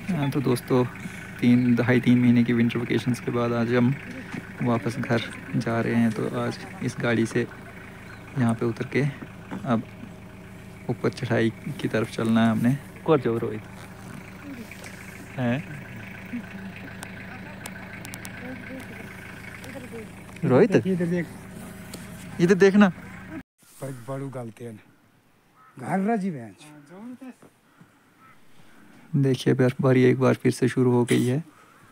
हाँ तो दोस्तों 2.5-3 महीने की विंटर वेकेशंस के बाद आज हम वापस घर जा रहे हैं। तो आज इस गाड़ी से यहाँ पे उतर के अब ऊपर चढ़ाई की तरफ चलना है हमने। और जो रोहित हैं रोहित इधर देखना बड़ू गलते हैं घर राजी बेंच। देखिए बर्फबारी एक बार फिर से शुरू हो गई है।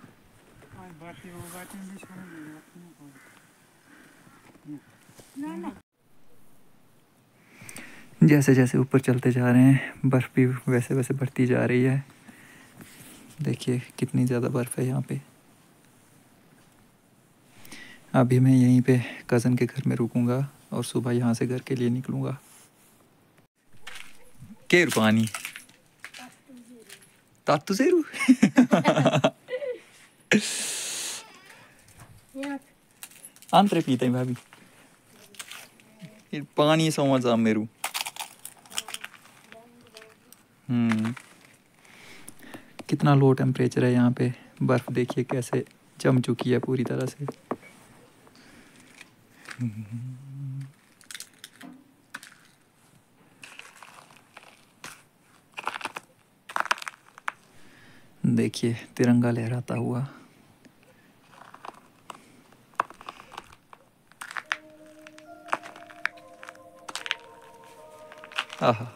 जैसे जैसे ऊपर चलते जा रहे हैं बर्फ़ भी वैसे वैसे बढ़ती जा रही है। देखिए कितनी ज़्यादा बर्फ़ है यहाँ पे। अभी मैं यहीं पे कज़न के घर में रुकूंगा और सुबह यहाँ से घर के लिए निकलूँगा। केर पानी तातू ज़ेरू आंतरे पीते हैं भाभी पानी समझ आ मेरू। कितना लो टेम्परेचर है यहाँ पे। बर्फ़ देखिए कैसे जम चुकी है पूरी तरह से। देखिए तिरंगा लहराता हुआ। आहा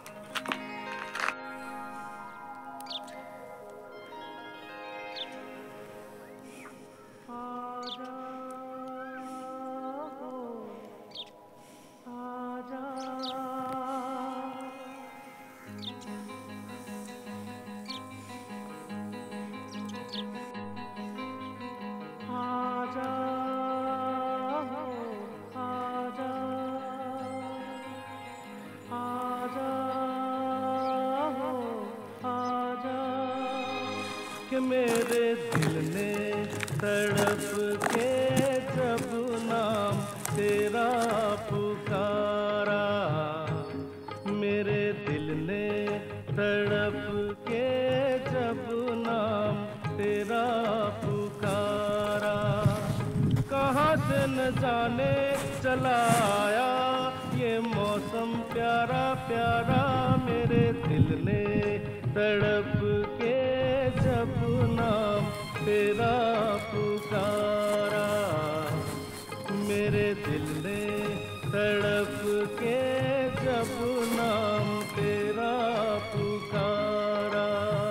कि मेरे दिल ने तड़प के जब नाम तेरा पुकारा, मेरे दिल ने तड़प के जब नाम तेरा पुकारा, कहाँ से न जाने चला आया ये मौसम प्यारा प्यारा, मेरे दिल ने तड़प के जब नाम तेरा पुकारा, मेरे दिल ने तड़प के जब नाम तेरा पुकारा।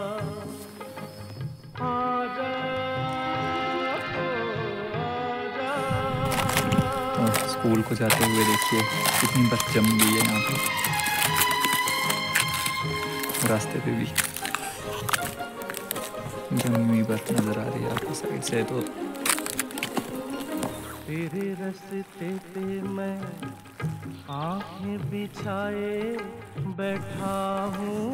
आजा आजा। स्कूल को जाते हुए देखिए कितनी बर्फ जम गई है यहाँ पे, रास्ते पे भी जमी हुई बर्फ नजर आ रही है आपकी साइड से। तो तेरे रास्ते पे मैं आंखें बिछाए बैठा हूँ,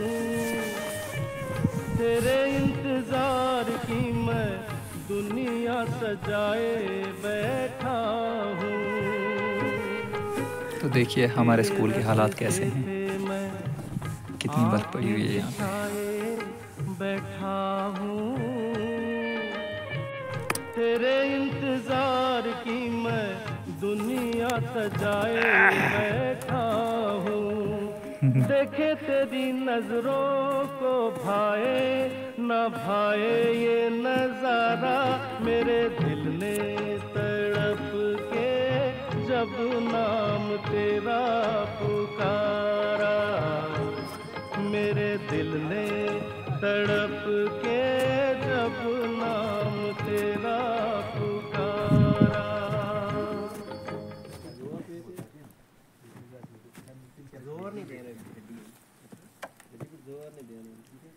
तेरे इंतजार की मैं दुनिया सजाए बैठा हूँ। तो देखिए हमारे स्कूल के हालात कैसे हैं, कितनी बर्फ पड़ी हुई है यहाँ पे। बैठा हूँ, तेरे इंतजार की मैं दुनिया सजाए बैठा हूँ। देखे तेरी नजरों को भाए न भाए ये नजारा, मेरे दिल ने तड़प के जब नाम तेरा पुकारा, मेरे दिल ने तड़प के जब नाम तेरा पुकारा। जोर नहीं दे रहे, जोर नहीं दे रहे।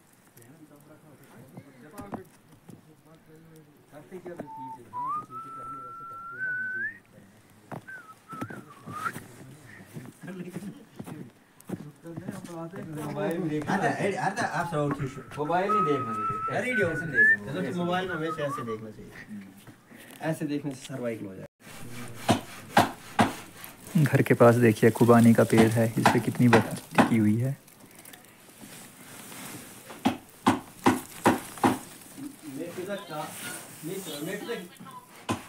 मोबाइल नहीं देखना, वीडियो से देखना। तो मोबाइल में हमेशा ऐसे देखना चाहिए, ऐसे देखने से सर्वाइकल हो जाए। घर के पास देखिए खुबानी का पेड़ है, इस पे कितनी बर्फ टिकी हुई है। Mr. Mr.